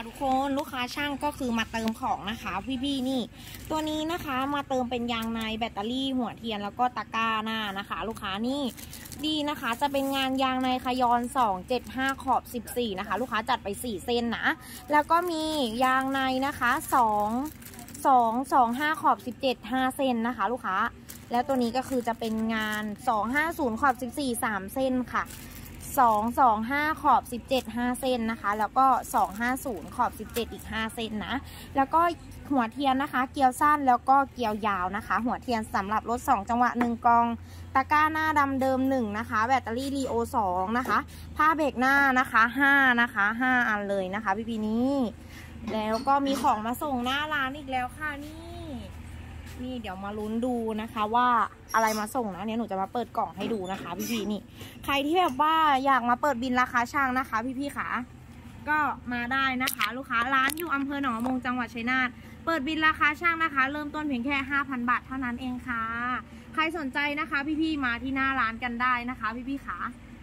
ทุกคนลูกค้าช่างก็คือมาเติมของนะคะพี่ๆนี่ตัวนี้นะคะมาเติมเป็นยางในแบตเตอรี่หัวเทียนแล้วก็ตะกร้าหน้านะคะลูกค้านี่ดีนะคะจะเป็นงานยางในขยอน275ขอบ14นะคะลูกค้าจัดไป4เส้นนะแล้วก็มียางในนะคะ225ขอบ17 5เซนนะคะลูกค้าแล้วตัวนี้ก็คือจะเป็นงาน250ขอบ14 3เส้นค่ะ225ขอบ17 5เซนนะคะแล้วก็250ขอบ17อีก5เซนนะแล้วก็หัวเทียนนะคะเกลียวสั้นแล้วก็เกลียวยาวนะคะหัวเทียนสำหรับรถ2จังหวะ1กองตะกร้าหน้าดำเดิม1นะคะแบตเตอรี่ลีโอ2นะคะผ้าเบรกหน้านะคะ5นะคะ5อันเลยนะคะพี่นี้แล้วก็มีของมาส่งหน้าร้านอีกแล้วค่ะนี่เดี๋ยวมาลุ้นดูนะคะว่าอะไรมาส่งนะเนี่ยหนูจะมาเปิดกล่องให้ดูนะคะพี่นี่ใครที่แบบว่าอยากมาเปิดบินราคาช่างนะคะพี่ค่ะก็มาได้นะคะลูกค้าร้านอยู่อำเภอหนองมงจังหวัดชัยนาทเปิดบินราคาช่างนะคะเริ่มต้นเพียงแค่ 5,000 บาทเท่านั้นเองค่ะใครสนใจนะคะพี่มาที่หน้าร้านกันได้นะคะพี่ค่ะ